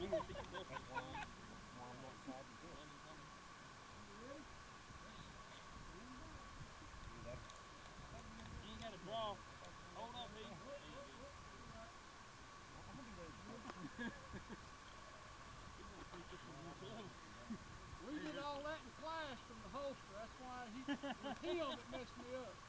That's why I'm not excited yet. You ready? Stand by. See that? You ain't got to draw. Hold up, Heath. Whoop, There you whoop, go. whoop. You're right. I'll be ready to go. He gonna think this one real slow. We did all that in class from the holster. That's why he was him that messed me up.